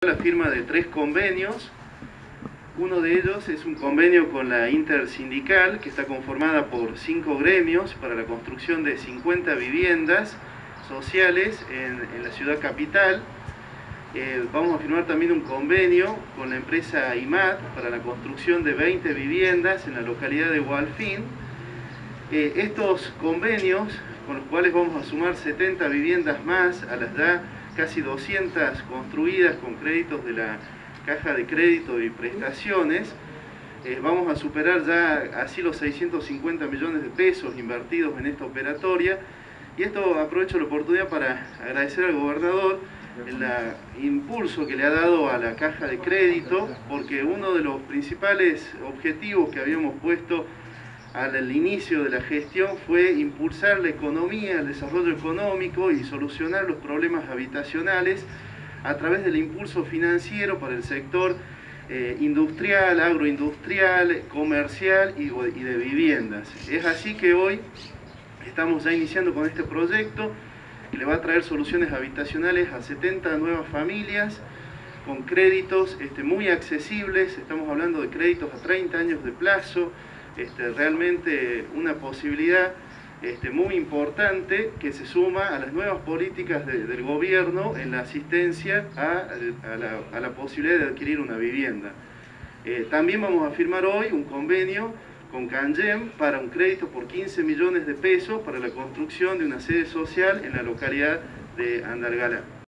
La firma de 3 convenios. Uno de ellos es un convenio con la Intersindical, que está conformada por 5 gremios para la construcción de 50 viviendas sociales en la ciudad capital. Vamos a firmar también un convenio con la empresa IMAT para la construcción de 20 viviendas en la localidad de Hualfín. Estos convenios, con los cuales vamos a sumar 70 viviendas más a las ya casi 200 construidas con créditos de la Caja de Crédito y Prestaciones, vamos a superar ya así los 650 millones de pesos invertidos en esta operatoria. Y esto aprovecho la oportunidad para agradecer al gobernador el impulso que le ha dado a la Caja de Crédito, porque uno de los principales objetivos que habíamos puesto al inicio de la gestión fue impulsar la economía, el desarrollo económico y solucionar los problemas habitacionales a través del impulso financiero para el sector industrial, agroindustrial, comercial y de viviendas. Es así que hoy estamos ya iniciando con este proyecto que le va a traer soluciones habitacionales a 70 nuevas familias con créditos muy accesibles. Estamos hablando de créditos a 30 años de plazo. Realmente una posibilidad muy importante que se suma a las nuevas políticas del gobierno en la asistencia a la posibilidad de adquirir una vivienda. También vamos a firmar hoy un convenio con Cangem para un crédito por 15 millones de pesos para la construcción de una sede social en la localidad de Andalgalá.